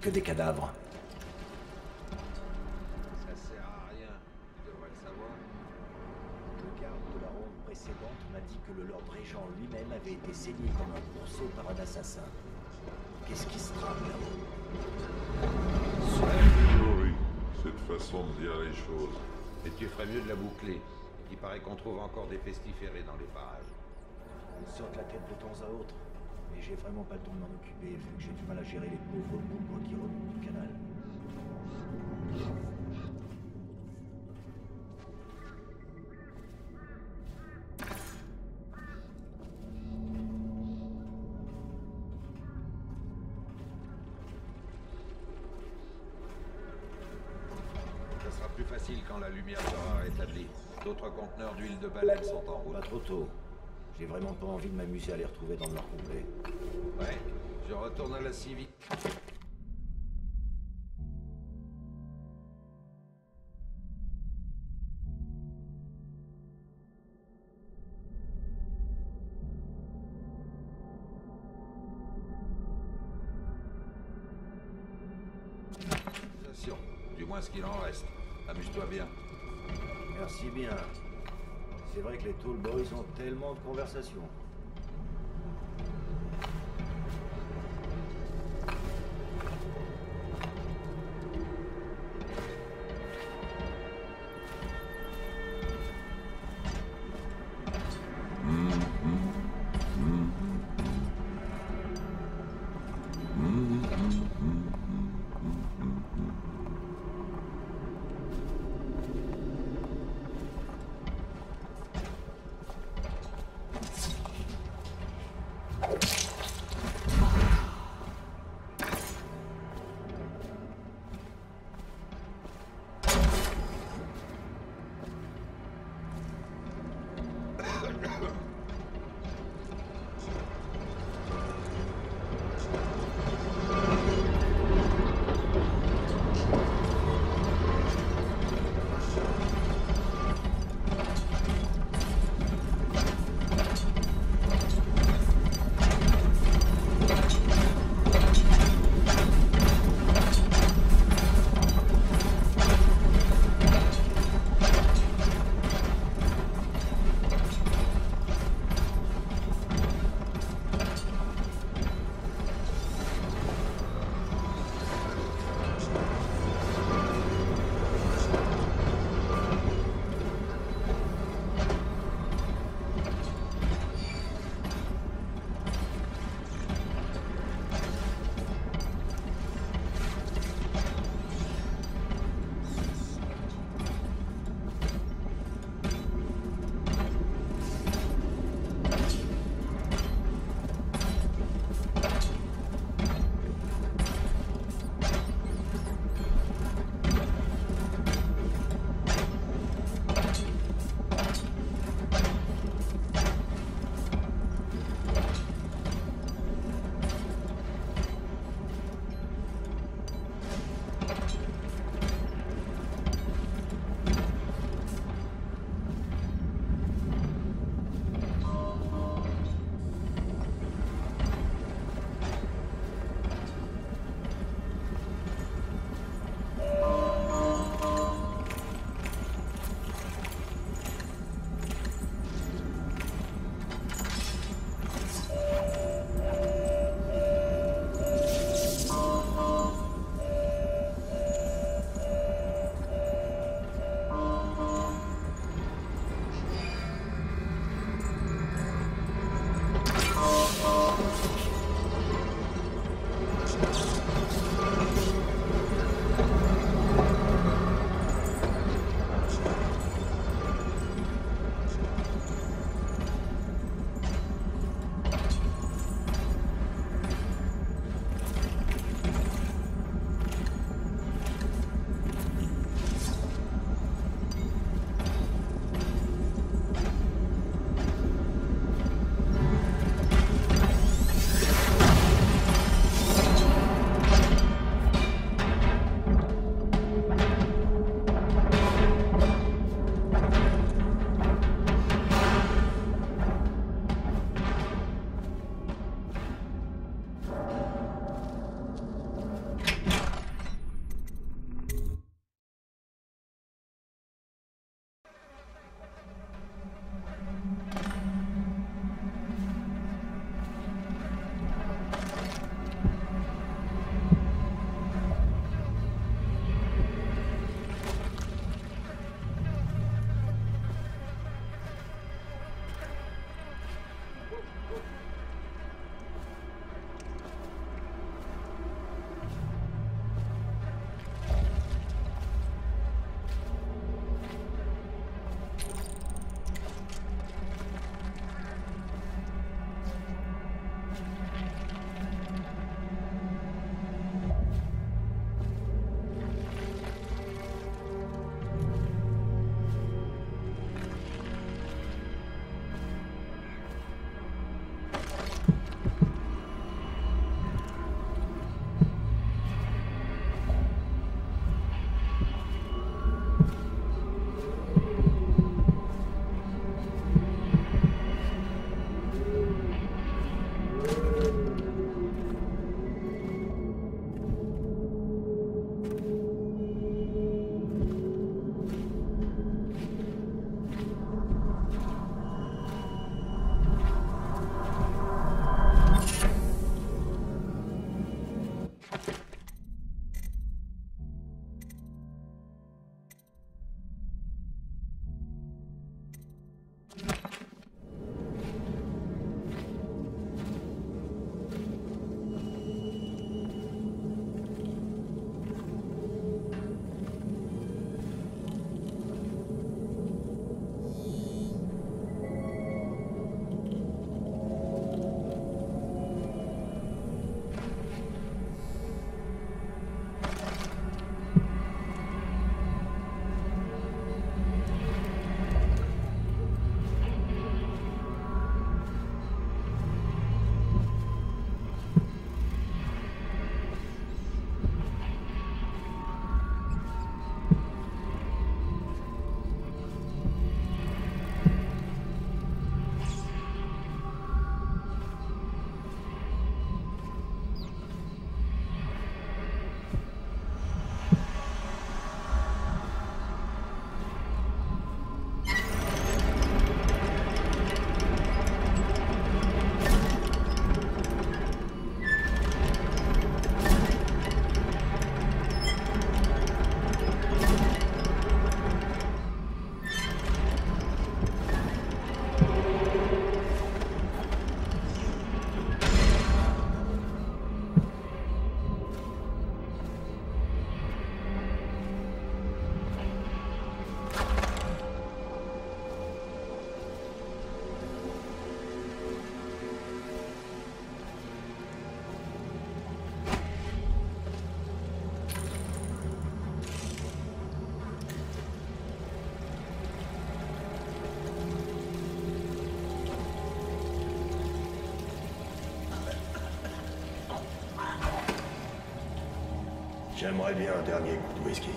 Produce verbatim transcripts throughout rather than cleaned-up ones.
que des cadavres. Ça sert à rien. Tu devrais le savoir. Le garde de la ronde précédente m'a dit que le Lord Régent lui-même avait été saigné comme un pourceau par un assassin. Qu'est-ce qui se trame là-haut? Oui, cette façon de dire les choses. Et tu ferais mieux de la boucler. Il paraît qu'on trouve encore des pestiférés dans les parages. Ils sortent la tête de temps à autre. Mais j'ai vraiment pas le temps de m'en occuper, vu que j'ai du mal à gérer les pauvres bougres qui remontent du canal. Ça sera plus facile quand la lumière sera rétablie. D'autres conteneurs d'huile de baleine sont en route. Pas trop tôt. J'ai vraiment pas envie de m'amuser à les retrouver dans le noir complet. Ouais, je retourne à la civique. Du moins ce qu'il en reste. Amuse-toi bien. Merci bien. C'est vrai que les Tall Boys ont tellement de conversations. J'aimerais bien un dernier coup de whisky.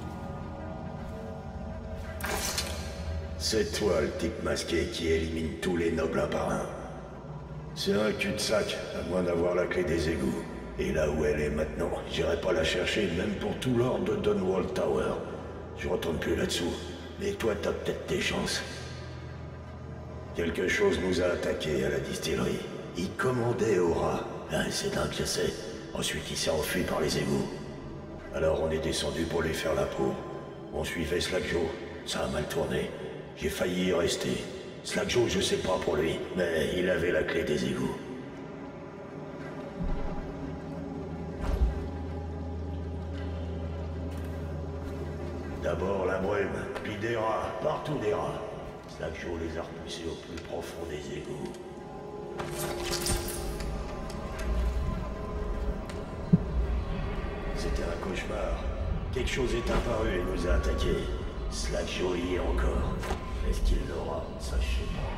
C'est toi le type masqué qui élimine tous les nobles un par un. C'est un cul-de-sac, à moins d'avoir la clé des égouts. Et là où elle est maintenant, j'irai pas la chercher même pour tout l'or de Dunwall Tower. Je retourne plus là-dessous. Mais toi, t'as peut-être tes chances. Quelque chose nous a attaqués à la distillerie. Il commandait Aura. Ah, c'est dingue, je sais. Ensuite, il s'est enfui par les égouts. Alors on est descendu pour lui faire la peau. On suivait Slackjaw. Ça a mal tourné. J'ai failli y rester. Slackjaw, je sais pas pour lui, mais il avait la clé des égouts. D'abord la brume, puis des rats, partout des rats. Slackjaw les a repoussés au plus profond des égouts. C'était un cauchemar. Quelque chose est apparu et nous a attaqués. Slackjaw y est encore. Est-ce qu'il l'aura? Ça, je sais pas.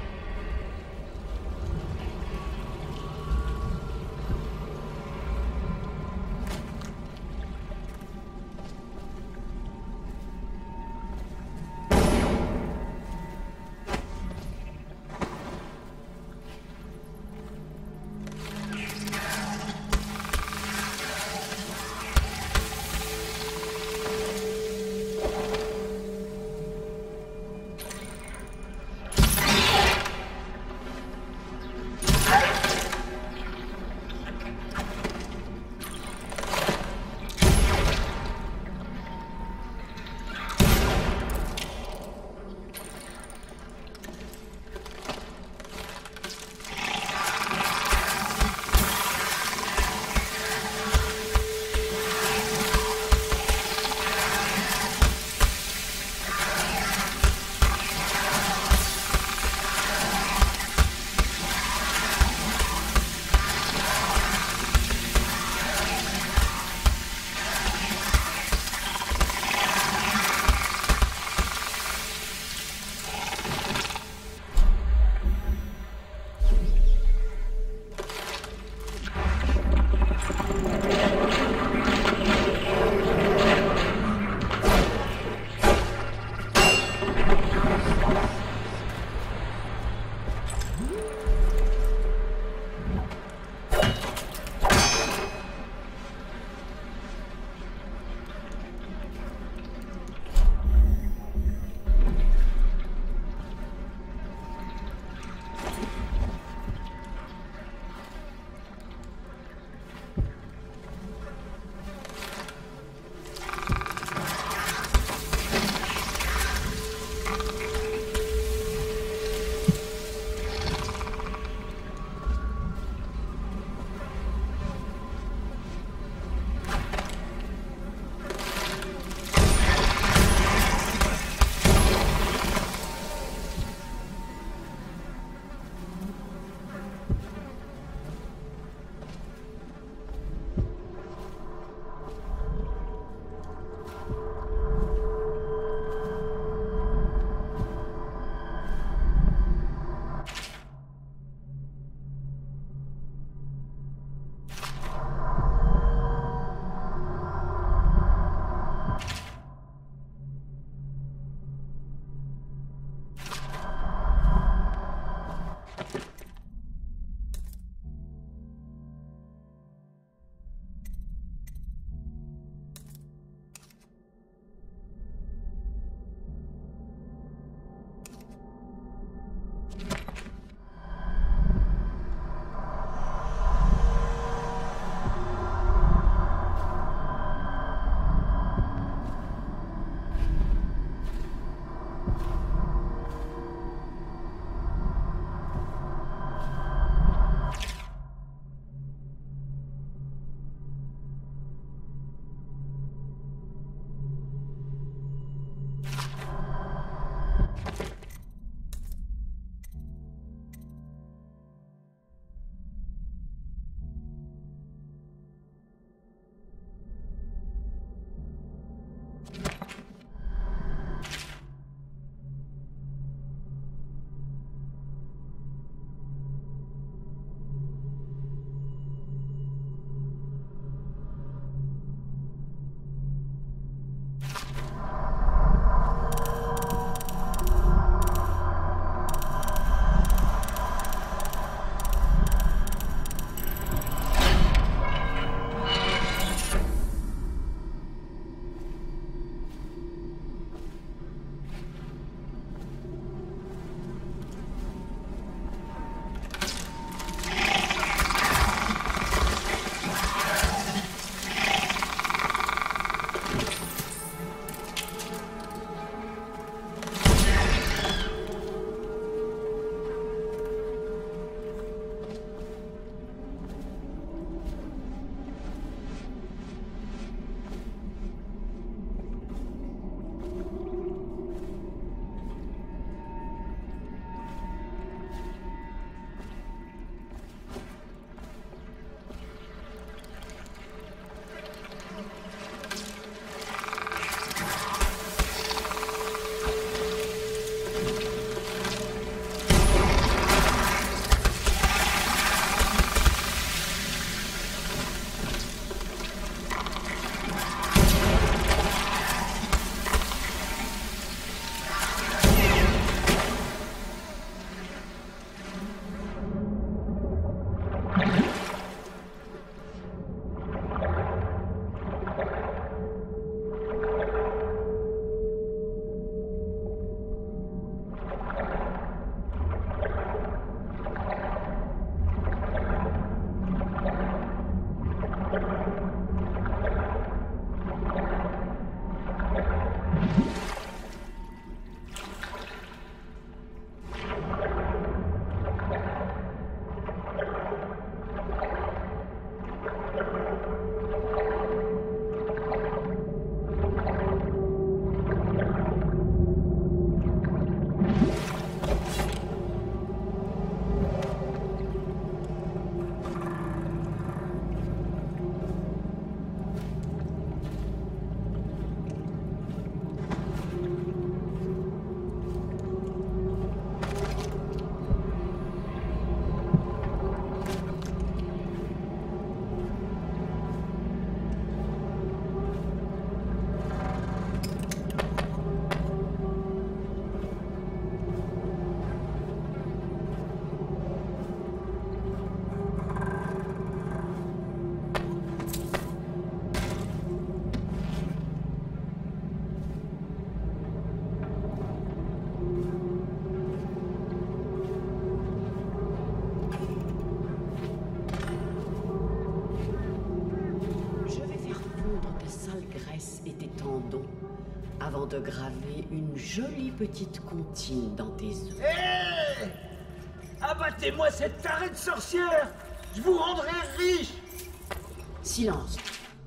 temps de graver une jolie petite comptine dans tes os. Hé! Abattez-moi cette tarée de sorcière! Je vous rendrai riche! Silence.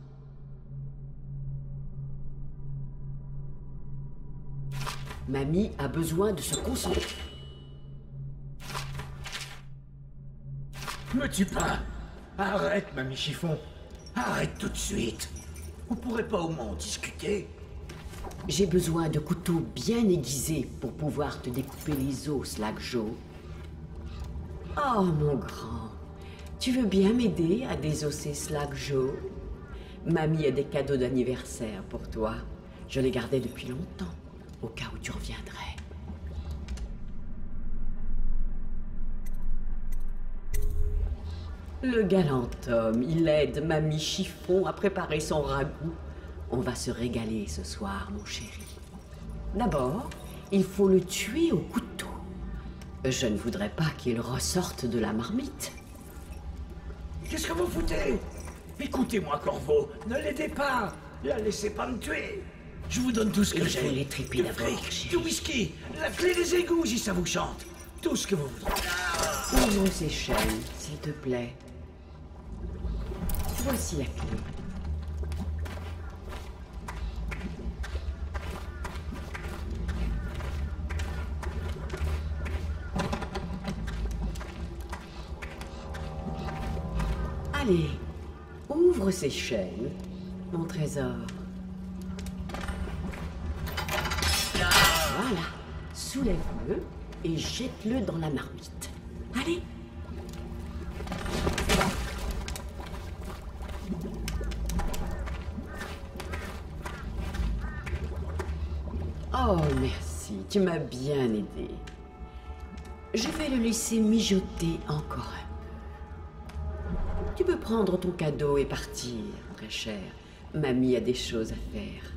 Mamie a besoin de se concentrer. Me tue pas! Arrête, mamie Chiffon! Arrête tout de suite! On pourrait pas au moins en discuter? J'ai besoin de couteaux bien aiguisés pour pouvoir te découper les os, Slack Joe. Oh, mon grand, tu veux bien m'aider à désosser Slack Joe? Mamie a des cadeaux d'anniversaire pour toi. Je les gardais depuis longtemps, au cas où tu reviendrais. Le galant homme, il aide Mamie Chiffon à préparer son ragoût. On va se régaler ce soir, mon chéri. D'abord, il faut le tuer au couteau. Je ne voudrais pas qu'il ressorte de la marmite. Qu'est-ce que vous foutez? Écoutez-moi, Corvo, ne l'aidez pas! La laissez pas me tuer! Je vous donne tout ce que Il j'ai. faut les triper Du d'abord, fric, chérie. du whisky, la clé des égouts si ça vous chante. Tout ce que vous voudrez. Ouvre ces chaînes, s'il te plaît. Voici la clé. Allez, ouvre ces chaînes, mon trésor. Voilà, soulève-le et jette-le dans la marmite. Allez. Oh, merci, tu m'as bien aidé. Je vais le laisser mijoter encore un peu. Tu peux prendre ton cadeau et partir, très cher. Mamie a des choses à faire.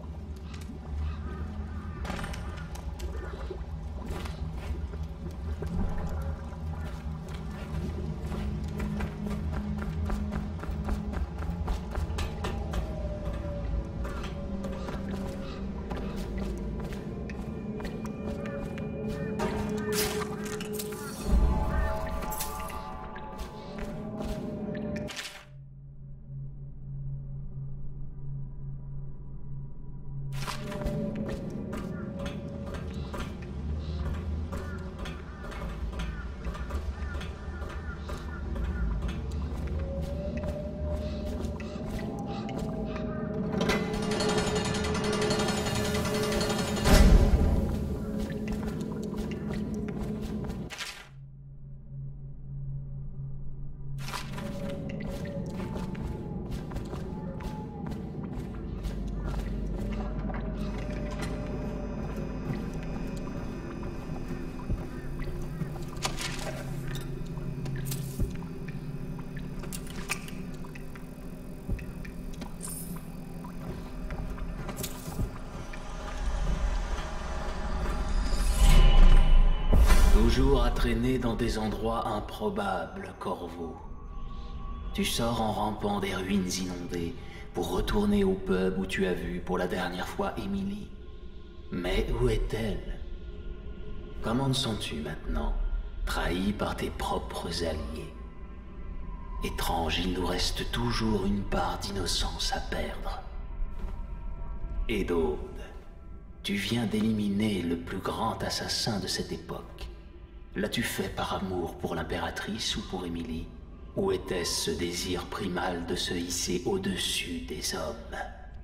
Toujours à traîner dans des endroits improbables, Corvo. Tu sors en rampant des ruines inondées pour retourner au pub où tu as vu pour la dernière fois Emily. Mais où est-elle? Comment te sens-tu maintenant, trahi par tes propres alliés? Étrange, il nous reste toujours une part d'innocence à perdre. Edaude, tu viens d'éliminer le plus grand assassin de cette époque. L'as-tu fait par amour pour l'impératrice ou pour Emily? Ou était-ce ce désir primal de se hisser au-dessus des hommes?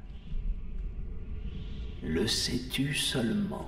Le sais-tu seulement?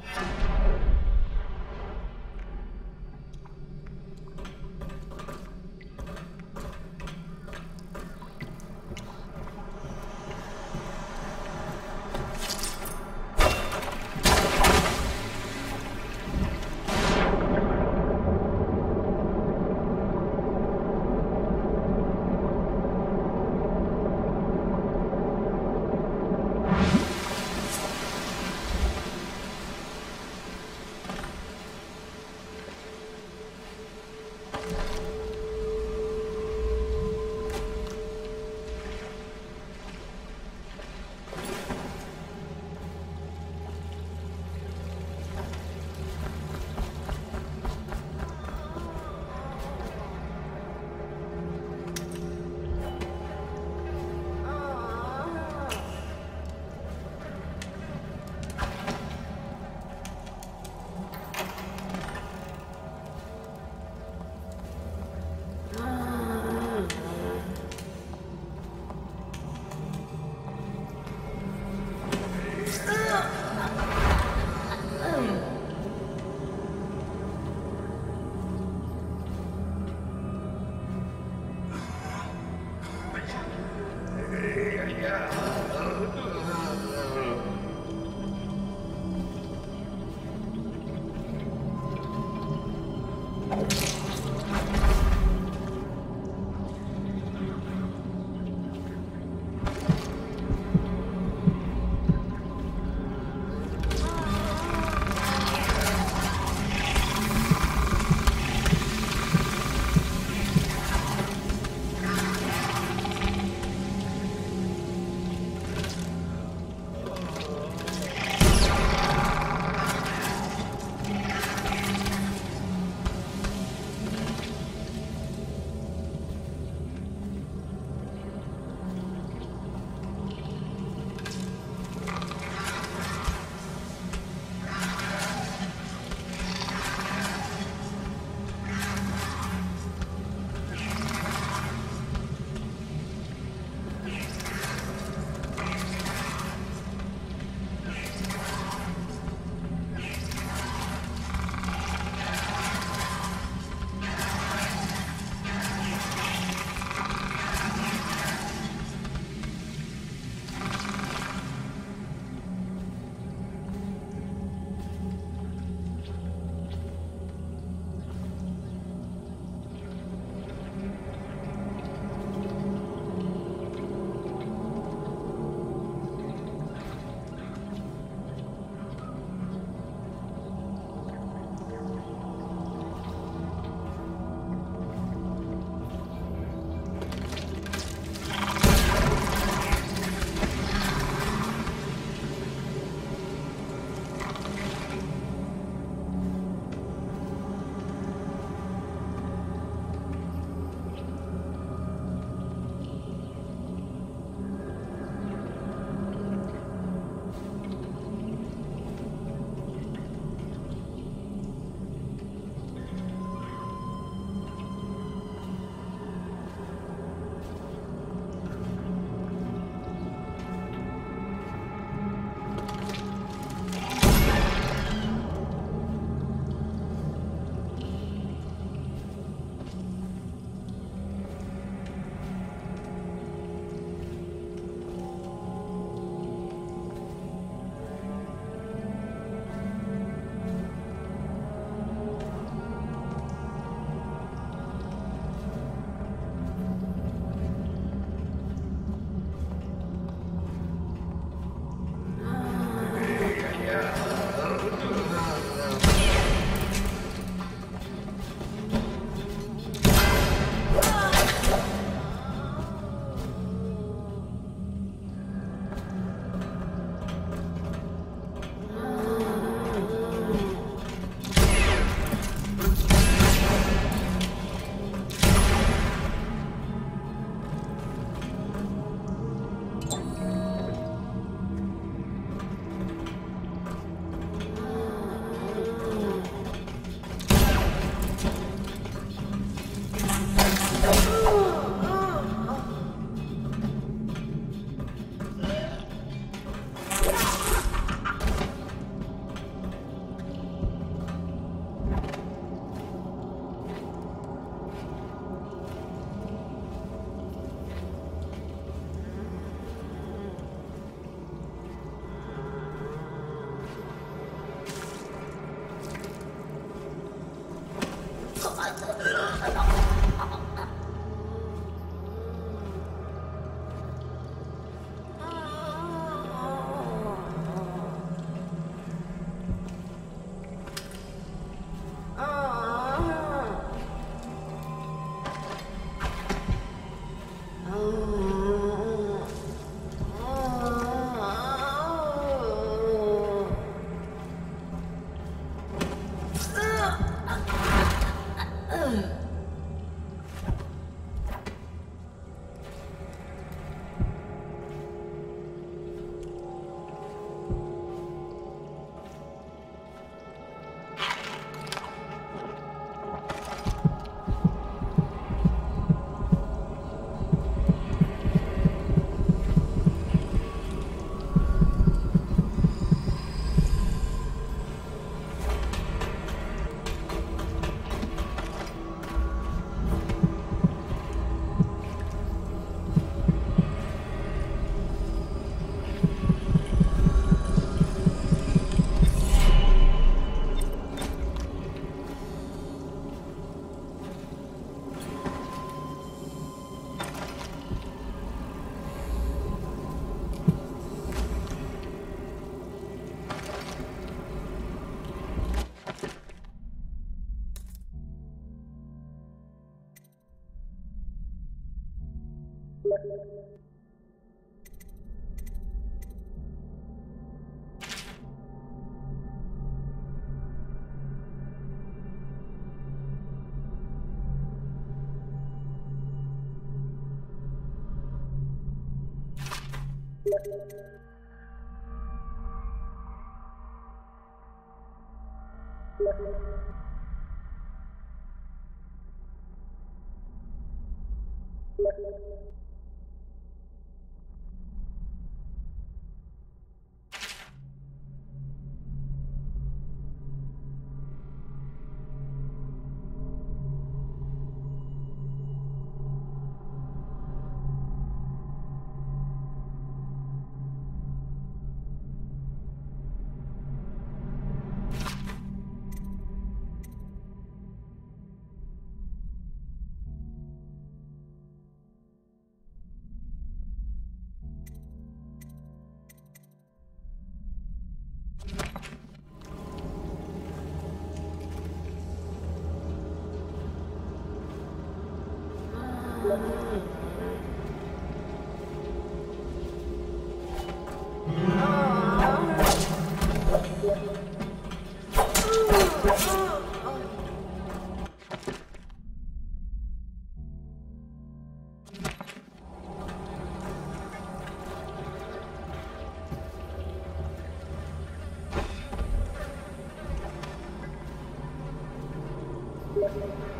Thank you.